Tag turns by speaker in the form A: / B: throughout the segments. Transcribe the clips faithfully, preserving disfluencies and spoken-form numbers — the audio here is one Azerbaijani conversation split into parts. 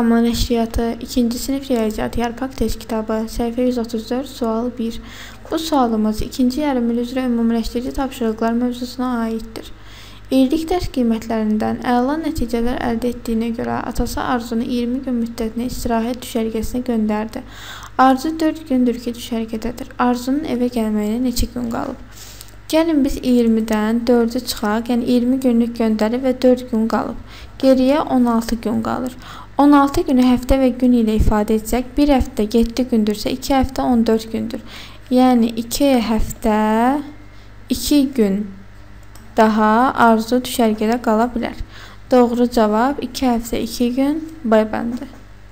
A: Damla Nəşriyyatı ikinci sinif Riyaziyyat Yarpaq test kitabı səhifə yüz otuz dörd sual bir. Bu sualımız ikinci yarım il üzrə ümumiləşdirici tapşırıqlar mövzusuna aiddir. İllik dərs qiymətlərindən əla nəticələr əldə etdiyinə görə atası Arzunu iyirmi gün müddətinə istirahət düşərgəsinə göndərdi. Arzu dörd gündür ki, düşərgədədir. Arzunun evə gəlməyinə neçə gün qalıb? Gəlin biz iyirmidən dördü çıxaq, yəni iyirmi günlük göndəri və dörd gün qalıb. Geriyə on altı gün qalır. on altı günü həftə və gün ilə ifadə etsək, bir həftə yeddi gündürsə, iki həftə on dörd gündür. Yəni iki həftə iki gün daha Arzu düşərgədə qala bilər. Doğru cavab iki həftə iki gün B bəndi.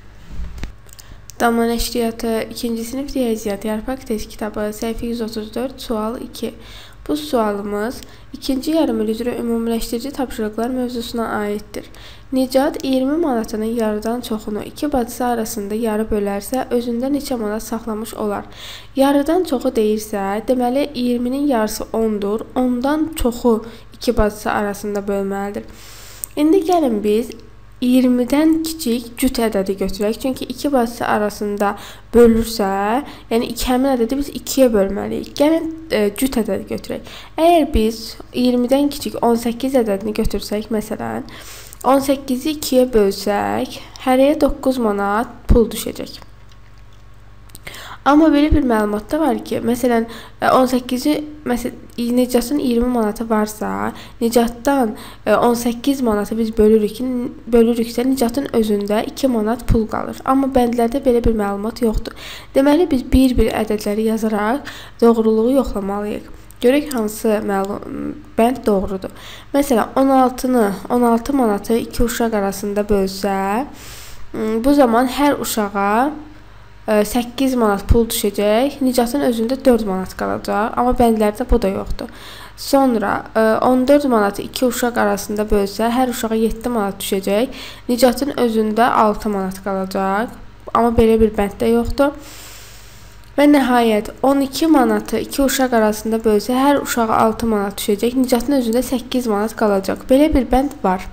A: Damla Nəşriyyatı ikinci sinif Riyaziyyat Yarpaq test kitabı səhifə yüz otuz dörd sual iki. Bu sualımız ikinci yarım il üzrə ümumiləşdirici tapşırıqlar mövzusuna aiddir. Nicat iyirmi manatının yarıdan çoxunu iki bacısı arasında yarı bölərsə, özündə neçə manat saxlamış olar? Yarıdan çoxu deyirsə, deməli iyirminin yarısı ondur. ondan çoxu iki bacısı arasında bölməlidir. İndi gəlin biz iyirmidən kiçik cüt ədədi götürək. Çünki iki bacısı arasında bölürsə, yəni iki həmin ədədi biz ikiyə bölməliyik. Gəlin e, cüt ədədi götürək. Əgər biz iyirmidən kiçik on səkkiz ədədini götürsək, məsələn, on səkkizi ikiyə bölsək, hərəyə doqquz manat pul düşəcək. Amma belə bir məlumat da var ki, məsələn, on səkkizi məsələn, Nicatın iyirmi manatı varsa, Nicatdan on səkkiz manatı biz bölürük, bölürüksə, Nicatın özündə iki manat pul qalır. Amma bəndlərdə belə bir məlumat yoxdur. Deməli, biz bir-bir ədədləri yazaraq doğruluğu yoxlamalıyıq. Görək hansı məlum, bənd doğrudur. Məsələn, on altını, on altı manatı iki uşaq arasında bölsə, bu zaman hər uşağa səkkiz manat pul düşəcək, Nicatın özündə dörd manat qalacaq, amma bəndlərdə bu da yoxdur. Sonra on dörd manatı iki uşaq arasında bölsə, hər uşağa yeddi manat düşəcək, Nicatın özündə altı manat qalacaq, amma belə bir bənd də yoxdur. Və nəhayət on iki manatı iki uşaq arasında bölsə, hər uşağa altı manat düşəcək, Nicatın özündə səkkiz manat qalacaq. Belə bir bənd var.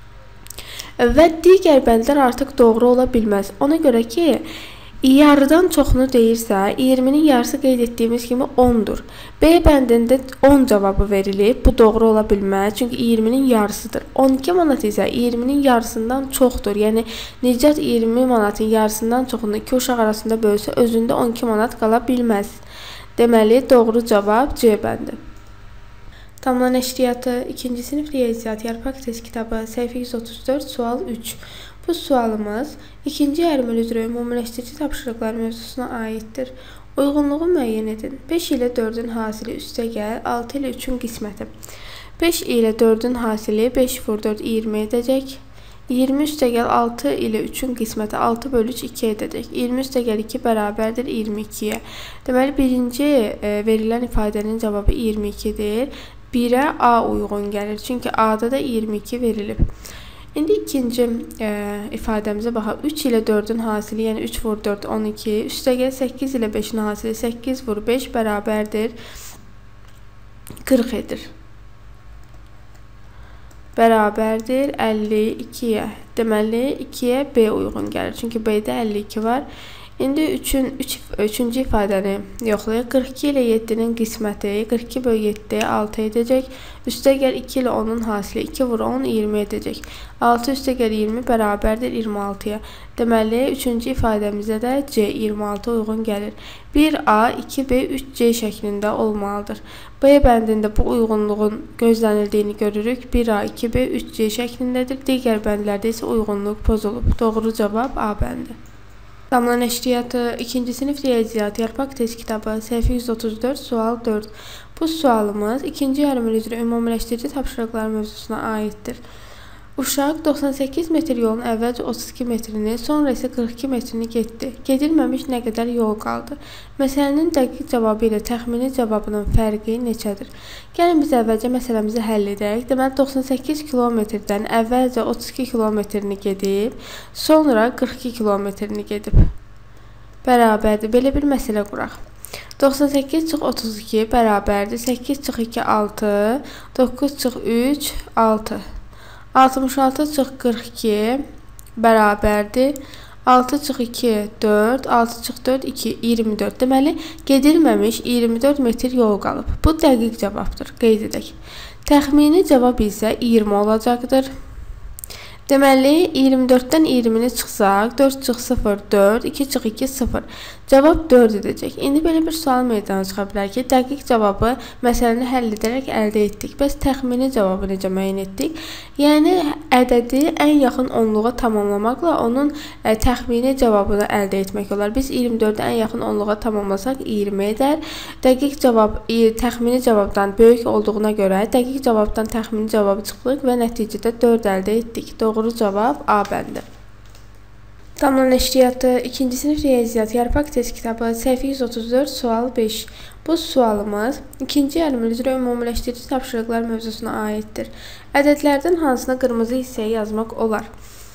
A: Və digər bəndlər artıq doğru ola bilməz. Ona görə ki, yarıdan çoxunu deyirsə, iyirminin yarısı qeyd etdiyimiz kimi ondur. B bəndində on cavabı verilib. Bu doğru ola bilməz. Çünki iyirminin yarısıdır. on iki manat isə iyirminin yarısından çoxdur. Yəni, Nicat iyirmi manatın yarısından çoxunu iki uşaq arasında bölsə, özündə on iki manat qala bilməz. Deməli, doğru cavab C bəndi. Damla Nəşriyyatı ikinci sinif Riyaziyyat Yarpaq test kitabı səhifə yüz otuz dörd sual üç. Bu sualımız ikinci yarım il üzrə ümumiləşdirici tapşırıqlar mövzusuna aiddir. Uyğunluğu müəyyən edin. beş ilə dördün hasili üstə gəl, altı ilə üçün qisməti. beş ilə dördün hasili beş vur dörd iyirmi edəcək. iyirmi üstə gəl altı ilə üçün qisməti altı bölü üç iki edəcək. iyirmi üstə gəl iki bərabərdir iyirmi ikiyə. Deməli, birinci e, verilən ifadənin cavabı iyirmi ikidir. birə A uyğun gəlir. Çünki A-da da iyirmi iki verilib. İndi ikinci e, ifadəmizə baxaq. üç ilə dördün hasili, yəni üç vur dörd on iki. Üstə gəl səkkiz ilə beşin hasili səkkiz vur beş bərabərdir qırx edir. Bərabərdir əlli ikiyə. Deməli, ikiyə B uyğun gəlir. Çünki B-də əlli iki var. İndi üçün, üç, üçüncü ifadəni yoxlayaq. qırx iki ilə yeddinin qisməti qırx iki bölü yeddi altı edəcək. Üstə gəl iki ilə onun hasili iki vur on iyirmi edəcək. altı üstə gəl iyirmi bərabərdir iyirmi altıya. Deməli, üçüncü ifadəmizə də C iyirmi altı uyğun gəlir. bir A, iki B, üç C şəklində olmalıdır. B bəndində bu uyğunluğun gözlənildiyini görürük. bir A, iki B, üç C şəklindədir. Digər bəndlərdə isə uyğunluq pozulub. Doğru cavab A bəndi. Damla Nəşriyyatı ikinci sinif Riyaziyyat Yarpaq test kitabı səhifə yüz otuz dörd sual dörd. Bu sualımız ikinci yarım il üzrə ümumiləşdirici tapşırıqlar mövzusuna aiddir. Uşaq doxsan səkkiz metr yolun əvvəlcə otuz iki metrini, sonra isə qırx iki metrini getdi. Gedilməmiş nə qədər yol qaldı? Məsələnin dəqiq cavabı ilə təxmini cavabının fərqi neçədir? Gəlin biz əvvəlcə məsələmizi həll edək. Deməli, doxsan səkkiz kilometrdən əvvəlcə otuz iki kilometrini gedib, sonra qırx iki kilometrini gedib. Bərabərdir. Belə bir məsələ quraq. doxsan səkkiz çıx otuz iki bərabərdir. səkkiz çıx iki altı, doqquz çıx üç altı. altmış altı çıx qırx iki bərabərdir. altı çıx iki, dörd, altı çıx dörd, iki, iyirmi dörd. Deməli, gedilməmiş iyirmi dörd metr yol qalıb. Bu dəqiq cavabdır, qeyd edək. Təxmini cavab isə iyirmi olacaqdır. Deməli, iyirmi dörddən iyirmini çıxsaq, dörd çıx sıfır, dörd, iki çıx iki, sıfır. Cavab dörd edəcək. İndi belə bir sual meydana çıxa bilər ki, dəqiq cavabı məsələni həll edərək əldə etdik. Bəs təxmini cavabı necə müəyyən etdik? Yəni, ədədi ən yaxın onluğa tamamlamaqla onun ə, təxmini cavabını əldə etmək olar. Biz iyirmi dördü ən yaxın onluğa tamamlasaq iyirmi edər. Dəqiq cavab ə, təxmini cavabdan böyük olduğuna görə dəqiq cavabdan təxmini cavabı çıxdıq və nəticədə dörd əldə etdik. Doğru cavab A bəndi. Damla nəşriyyatı ikinci sinif riyaziyyat yarpaq test kitabı səhifə yüz otuz dörd sual beş. Bu sualımız ikinci yarım il üzrə ümumiləşdirici tapşırıqlar mövzusuna aiddir. Ədədlərdən hansına qırmızı hissəyə yazmaq olar?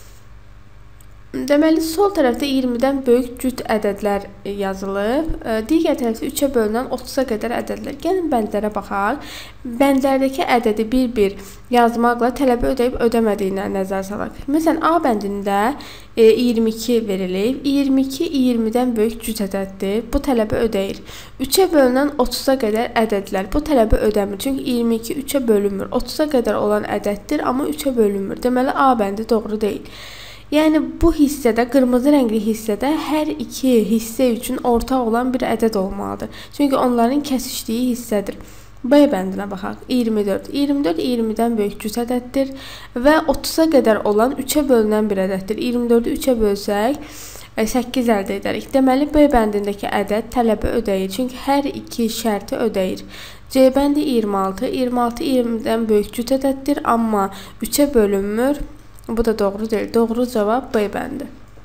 A: Deməli, sol tərəfdə iyirmidən böyük cüt ədədlər yazılıb. Digər tərəfdə üçə bölünən otuza qədər ədədlər. Gəlin bəndlərə baxaq. Bəndlərdəki ədədi bir-bir yazmaqla tələbə ödəyib ödəmədiyinə nəzər salaq. Məsələn, A bəndində iyirmi iki verilib. iyirmi iki iyirmidən böyük cüt ədəddir. Bu tələbə ödəyir. üçə bölünən otuza qədər ədədlər. Bu tələbə ödəmir. Çünki iyirmi iki üçə bölünmür. otuza qədər olan ədəddir, amma üçə bölünmür. Deməli, A bəndi doğru deyil. Yəni, bu hissədə, qırmızı rəngli hissədə hər iki hissə üçün ortaq olan bir ədəd olmalıdır. Çünki onların kəsişdiyi hissədir. B bəndinə baxaq. iyirmi dörd. iyirmi dörd iyirmidən böyük cüt ədəddir və otuza qədər olan üçə bölünən bir ədəddir. iyirmi dördü üçə bölsək, səkkiz əldə edərik. Deməli, B bəndindəki ədəd tələbə ödəyir. Çünki hər iki şərti ödəyir. C bəndi iyirmi altı. iyirmi altı iyirmidən böyük cüt ədəddir, amma üçə bölünmür. Bu da doğru deyil. Doğru cavab B bəndi.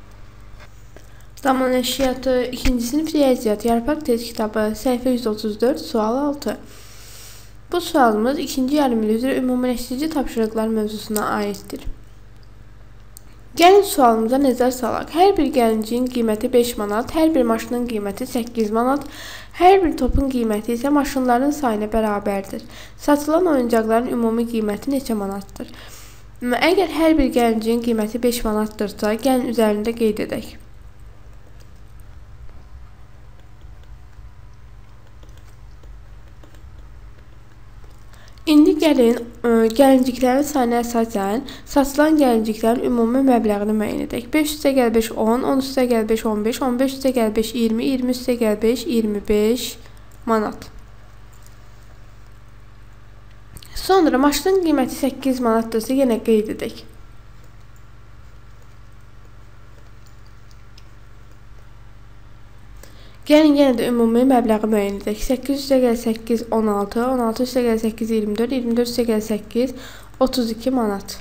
A: Damla nəşriyyatı ikinci sinif riyaziyyat yarpaq test kitabı səhifə yüz otuz dörd sual altı. Bu sualımız ikinci yarım il üzrə ümumiləşdirici tapşırıqlar mövzusuna aiddir. Gəlin sualımıza nəzər salaq. Hər bir gəlinciyin qiyməti beş manat, hər bir maşının qiyməti səkkiz manat, hər bir topun qiyməti isə maşınların sayına bərabərdir. Satılan oyuncaqların ümumi qiyməti neçə manatdır? Əgər hər bir gəlinciyin qiyməti beş manatdırsa, gəlin üzərində qeyd edək. İndi gəlin, gəlinciklərin sayına əsasən satılan gəlinciklərin ümumi məbləğini müəyyən edək. beş üstə gəl beş on, on üstə gəl beş on beş, on beş üstə gəl beş iyirmi, iyirmi üstə gəl beş iyirmi beş manat. Sonra maşının qiyməti səkkiz manatdırsa yenə qeyd edək. Gəlin yenə də ümumi məbləği müəyyən edək. səkkiz üstə gəl səkkiz on altı, on altı üstə gəl səkkiz iyirmi dörd, iyirmi dörd üstə gəl səkkiz otuz iki manat.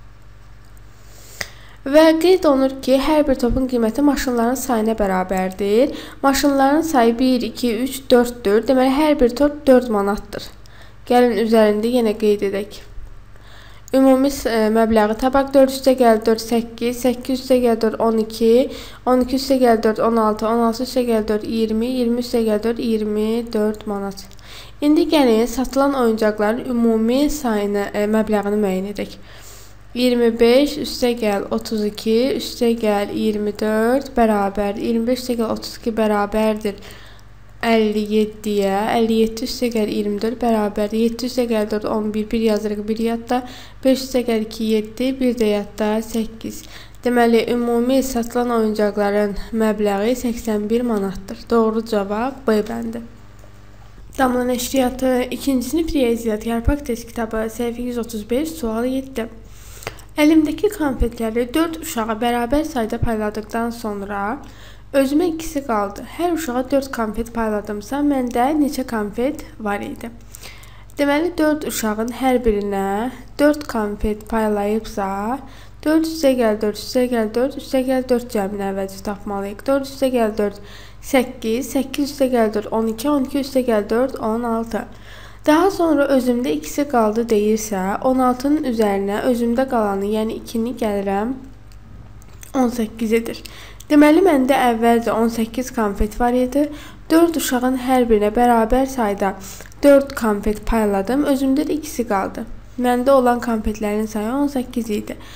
A: Və qeyd olunur ki, hər bir topun qiyməti maşınların sayına bərabərdir. Maşınların sayı bir, iki, üç, dörddür. Deməli, hər bir top dörd manatdır. Gəlin üzərində yenə qeyd edək. Ümumi məbləği tapaq. dörd üstə gəl dörd səkkiz, səkkiz üstə gəl dörd on iki, on iki üstə gəl dörd on altı, on altı üstə gəl dörd iyirmi, iyirmi üstə gəl dörd iyirmi dörd manat. İndi gəlin satılan oyuncaqların ümumi sayını, e, məbləğini müəyyən edək. iyirmi beş üstə gəl otuz iki üstə gəl iyirmi dörd bərabər iyirmi beş üstə gəl otuz iki bərabərdir əlli yeddiyə, əlli yeddi üstə gəl iyirmi dörd bərabər yeddi üstə gəl dörd on bir, bir yazırıq bir yadda, beş üstə gəl iki yeddi, bir də yadda səkkiz. Deməli, ümumi satılan oyuncaqların məbləği səksən bir manatdır. Doğru cavab B bəndi. Damla nəşriyyatı ikinci sinif riyaziyyat yarpaq test kitabı səhifə yüz otuz beş sual yeddi. Əlimdəki konfetləri dörd uşağa bərabər sayda payladıqdan sonra özümə ikisi qaldı. Hər uşağa dörd konfet payladımsa, məndə neçə konfet var idi? Deməli, dörd uşağın hər birinə dörd konfet paylayıbsa, dörd üstə gəl dörd, üstə gəl dörd, üstə gəl dörd cəmini əvvəlcə tapmalıyıq. dörd üstə gəl dörd, səkkiz, səkkiz üstə gəl dörd, on iki, on iki üstə gəl dörd, on altı. Daha sonra özümdə ikisi qaldı deyirsə, on altının üzərinə özümdə qalanı, yəni ikini gəlirəm on səkkiz edir. Deməli, məndə əvvəlcə on səkkiz konfet var idi. dörd uşağın hər birinə bərabər sayda dörd konfet payladım. Özümdə də ikisi qaldı. Məndə olan konfetlərin sayı on səkkiz idi.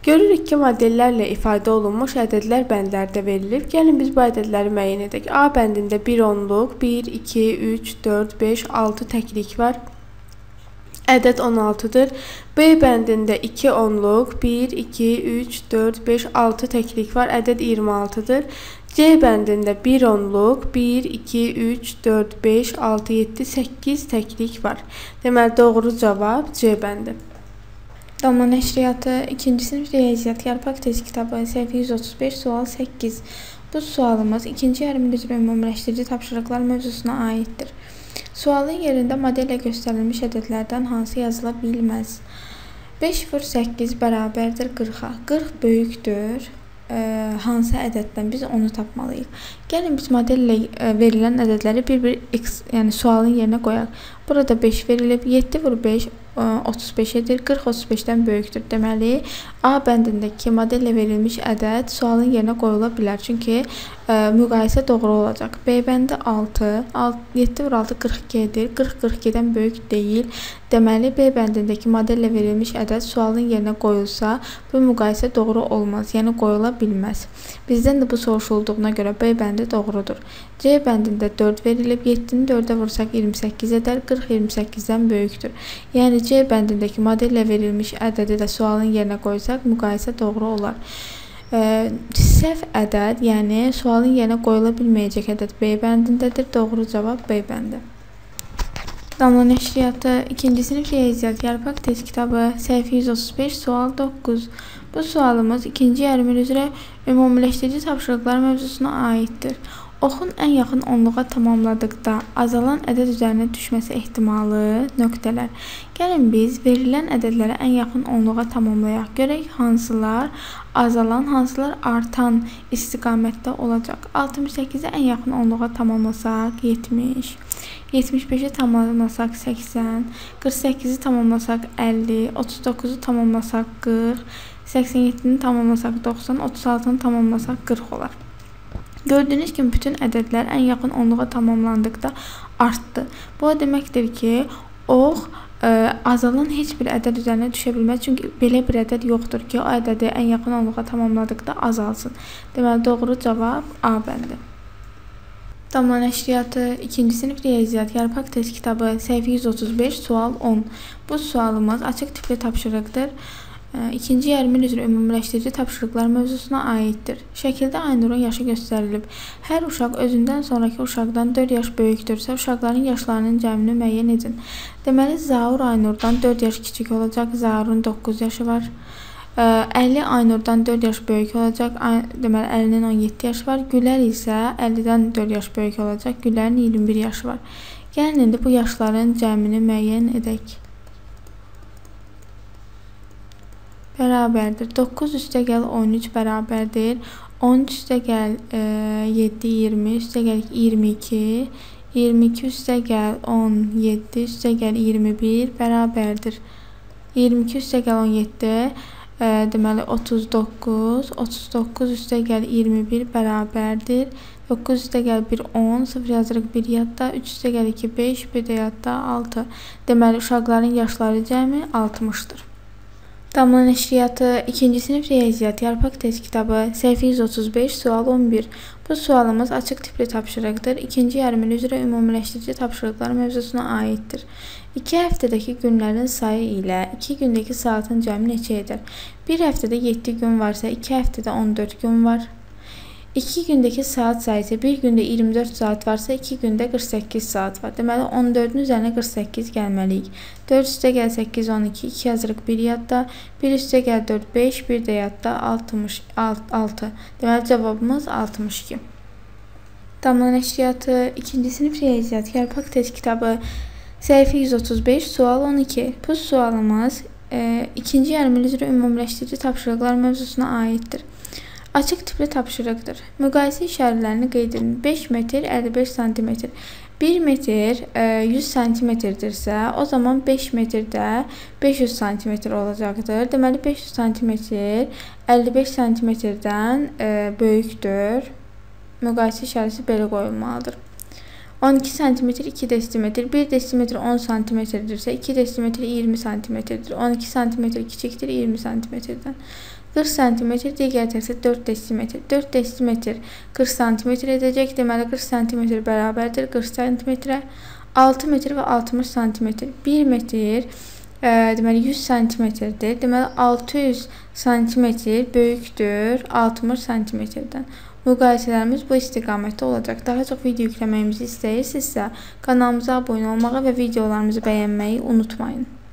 A: Görürük ki modellərlə ifadə olunmuş ədədlər bəndlərdə verilib. Gəlin biz bu ədədləri müəyyən edək. A bəndində bir onluq, bir, iki, üç, dörd, beş, altı təklik var. Ədəd on altıdır. B bəndində iki onluq, bir, iki, üç, dörd, beş, altı təklik var. Ədəd iyirmi altıdır. C bəndində bir onluq, bir, iki, üç, dörd, beş, altı, yeddi, səkkiz təklik var. Deməli, doğru cavab C bəndi.
B: Damla nəşriyyatı ikinci sinif riyaziyyat yarpaq test kitabı səhifə yüz otuz beş sual səkkiz. Bu sualımız ikinci yarım il üzrə ümumiləşdirici tapşırıqlar mövzusuna aiddir. Sualın yerində modellə göstərilmiş ədədlərdən hansı yazıla bilməz? beş vur səkkiz bərabərdir qırxa. qırx böyükdür. Ə, hansı ədəddən biz onu tapmalıyıq. Gəlin biz modellə verilən ədədləri bir-bir x, yəni sualın yerinə qoyaq. Burada beş verilib. yeddi vur beş otuz beş edir. qırx otuz beşdən böyükdür. Deməli, A bəndindəki modellə verilmiş ədəd sualın yerinə qoyula bilər. Çünki ə, müqayisə doğru olacaq. B bəndi altı, yeddi vur altı qırx iki edir. qırx qırx ikidən böyük deyil. Deməli, B bəndindəki modellə verilmiş ədəd sualın yerinə qoyulsa, bu müqayisə doğru olmaz. Yəni qoyula bilməz. Bizdən də bu soruşulduğuna görə B bəndi doğrudur. C bəndində dörd verilib. yeddini dördə vursaq iyirmi səkkiz edər. qırx iyirmi səkkizdən böyükdür. Yəni C bəndindəki modellə verilmiş ədədi də sualın yerinə qoysaq, müqayisə doğru olar. Ə, səhv ədəd, yəni sualın yerinə qoyula bilməyəcək ədəd B bəndindədir. Doğru cavab B bəndi. Damla nəşriyyatı ikinci sinif riyaziyyat yarpaq test kitabı səhifə yüz otuz beş sual doqquz. Bu sualımız ikinci yarım il üzrə ümumiləşdirici tapşırıqlar mövzusuna aiddir. Oxun ən yaxın onluğa tamamladıqda azalan ədəd üzərinə düşməsi ehtimalı nöqtələr. Gəlin biz verilən ədədləri ən yaxın onluğa tamamlayaq. Görək hansılar azalan, hansılar artan istiqamətdə olacaq. altmış səkkizi ən yaxın onluğa tamamlasaq yetmiş, yetmiş beşi tamamlasaq səksən, qırx səkkizi tamamlasaq əlli, otuz doqquzu tamamlasaq qırx, səksən yeddini tamamlasaq doxsan, otuz altını tamamlasaq qırx olar. Gördüyünüz kimi bütün ədədlər ən yaxın onluğa tamamlandıqda artdı. Bu deməkdir ki, ox ə, azalan heç bir ədəd üzərinə düşə bilməz. Çünki belə bir ədəd yoxdur ki, o ədədi ən yaxın onluğa tamamladıqda azalsın. Deməli, doğru cavab A bəndi. Damla nəşriyyatı ikinci sinif riyaziyyat yarpaq test kitabı səhifə yüz otuz beş sual on. Bu sualımız açıq tipli tapşırıqdır. İkinci yarım il üzrə ümumiləşdirici tapşırıqlar mövzusuna aiddir. Şəkildə Aynurun yaşı göstərilib. Hər uşaq özündən sonraki uşaqdan dörd yaş böyükdürsə, uşaqların yaşlarının cəmini müəyyən edin. Deməli, Zaur Aynurdan dörd yaş kiçik olacaq. Zaurun doqquz yaşı var. əlli Aynurdan dörd yaş böyük olacaq. Deməli, əllinin on yeddi yaşı var. Gülər isə əllidən dörd yaş böyük olacaq. Gülərin iyirmi bir yaşı var. Gəlin indi bu yaşların cəmini müəyyən edək. Bərabərdir. doqquz üstəgəl on üç bərabərdir. on üç üstəgəl yeddi iyirmi üstəgəl iyirmi iki, iyirmi iki üstəgəl on yeddi üstəgəl iyirmi bir bərabərdir. iyirmi iki üstəgəl on yeddi e, deməli otuz doqquz, otuz doqquz üstəgəl iyirmi bir bərabərdir. doqquz üstəgəl bir on, sıfır yazırıq bir yadda, üç üstəgəl iki beş, bir də yadda altı. Deməli, uşaqların yaşları cəmi altmışdır. Damla nəşriyyatı ikinci sinif riyaziyyat yarpaq test kitabı səhifə yüz otuz beş sual on bir. Bu sualımız açıq tipli tapşırıqdır. İkinci yarım il üzrə ümumiləşdirici tapşırıqlar mövzusuna aiddir. iki həftədəki günlərin sayı ilə iki gündəki saatın cəmi neçə edir? Bir həftədə yeddi gün varsa, iki həftədə on dörd gün var. iki gündəki saat sayısı bir gündə iyirmi dörd saat varsa, iki gündə qırx səkkiz saat var. Deməli, on dördün üzərinə qırx səkkiz gəlməliyik. dörd üstəgəl səkkiz on iki, iki yazırıq bir yadda, bir üstəgəl dörd beş, bir də yadda altmış altı. Deməli, cavabımız altmış iki. Damla nəşriyyatı ikinci sinif riyaziyyat yarpaq test kitabı səhifə yüz otuz beş sual on iki. Bu sualımız e, ikinci yarım il üzrə ümumiləşdirici tapşırıqlar mövzusuna aiddir. Açıq tipli tapşırıqdır. Müqayisə işarələrini qeyd edin. beş metr, əlli beş santimetr. bir metr yüz santimetrdirsə, o zaman beş metrdə beş yüz santimetr olacaqdır. Deməli, beş yüz santimetr əlli beş santimetrdən böyükdür. Müqayisə işarəsi belə qoyulmalıdır. on iki santimetr iki desimetr, bir desimetr on santimetrdirsə, iki desimetr iyirmi santimetrdir. on iki santimetr kiçikdir iyirmi santimetrdən. qırx santimetr, digər tərəfdə dörd desimetr. dörd desimetr qırx santimetr edəcək. Deməli, qırx santimetr bərabərdir qırx santimetrə. altı metr və altmış santimetr. bir metr e, deməli yüz santimetrdir. Deməli, altı yüz santimetr böyükdür altmış santimetrdən. Müqayisələrimiz bu istiqamətdə olacaq. Daha çox video yükləməyimizi istəyirsinizsə, kanalımıza abunə olmağı və videolarımızı bəyənməyi unutmayın.